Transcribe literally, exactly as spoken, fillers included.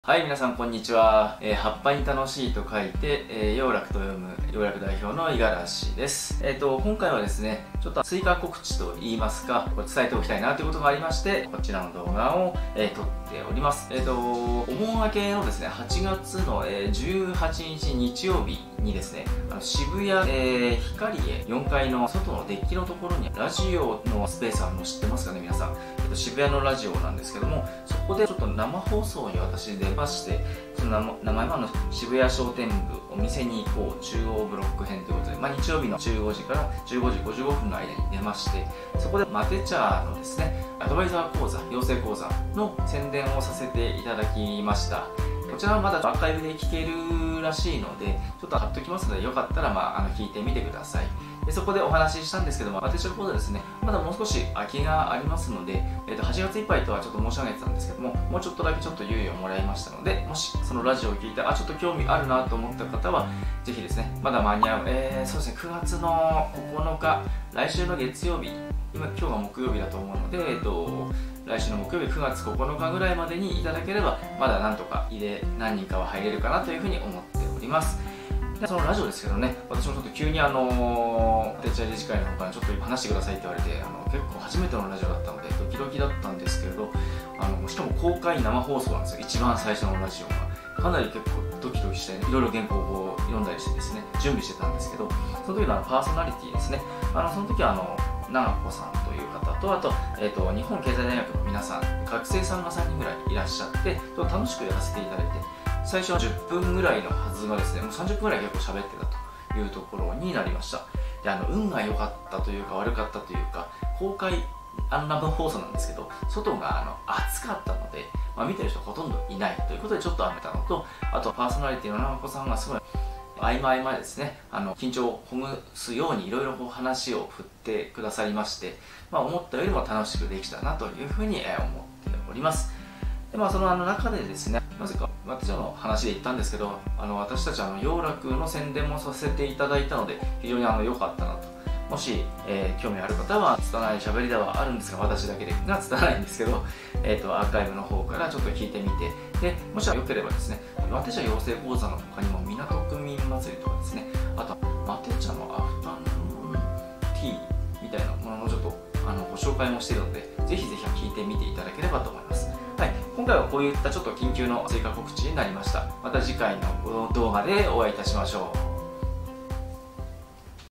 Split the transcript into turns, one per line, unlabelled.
はい、皆さんこんにちは。えー、葉っぱに楽しいと書いて、えー、陽楽と読む陽楽代表の五十嵐です。えっ、ー、と、今回はですね、ちょっと追加告知といいますか、伝えておきたいなということがありまして、こちらの動画を、えー、撮っております。えっ、ー、と、お盆明けのですね、はちがつの、えー、じゅうはちにち日曜日にですね、あの渋谷、えー、ヒカリエよんかいの外のデッキのところにラジオのスペースあるの知ってますかね、皆さん。えっ、ー、と、渋谷のラジオなんですけども、そこでちょっと生放送に私出まして、その名前はの渋谷商店部お店に行こう中央ブロック編ということで、まあ、日曜日のじゅうごじからじゅうごじごじゅうごふんの間に出まして、そこでマテ茶のですねアドバイザー講座養成講座の宣伝をさせていただきました。こちらはまだアーカイブで聞けるらしいので、ちょっと貼っときますので、よかったら、まあ、あの聞いてみてください。でそこでお話ししたんですけども、私の講座ですね、まだもう少し空きがありますので、えー、とはちがついっぱいとはちょっと申し上げてたんですけども、もうちょっとだけちょっと猶予をもらいましたので、もしそのラジオを聞いて、あ、ちょっと興味あるなと思った方は、ぜひですね、まだ間に合う、えー、そうですね、くがつのここのか、来週の月曜日、今、今日が木曜日だと思うので、えー、と来週の木曜日くがつここのかぐらいまでにいただければ、まだなんとか入れ何人かは入れるかなというふうに思っております。でそのラジオですけどね、私もちょっと急にあのー、手茶理事会の方からちょっと話してくださいって言われて、あの結構初めてのラジオだったのでドキドキだったんですけれど、あのしかも公開生放送なんですよ、一番最初のラジオが。かなり結構ドキドキして、ね、いろいろ原稿を読んだりしてですね、準備してたんですけど、その時のあのパーソナリティですね、あのその時はあの長子さんという方と、あと、えー、と日本経済大学の皆さん、学生さんがさんにんぐらいいらっしゃって、楽しくやらせていただいて、最初はじゅっぷんぐらいのはずがですね、もうさんじゅっぷんぐらい結構喋ってたというところになりました。であの運が良かったというか悪かったというか、公開あの生放送なんですけど、外があの暑かったので、まあ、見てる人ほとんどいないということでちょっと雨たのと、あとパーソナリティの長子さんがすごい合間合間ですね、あの緊張をほぐすようにいろいろ話を振ってくださりまして、まあ、思ったよりも楽しくできたなというふうに思っております。でまあ、そのあの中でですね、なぜか私の話で言ったんですけど、あの私たちあの陽楽の宣伝もさせていただいたので、非常にあの良かったなと。もし、えー、興味ある方は、拙い喋りではあるんですが、私だけでが拙いんですけど、えーと、アーカイブの方からちょっと聞いてみて、でもしよければですね、マテ茶養成講座の他にも港区民祭りとかですね、あとマテ茶のアフタヌーンティーみたいなもののちょっとあのご紹介もしているので、ぜひぜひ聞いてみていただければと思います。はい、今回はこういったちょっと緊急の追加告知になりました。また次回の動画でお会いいたしましょう。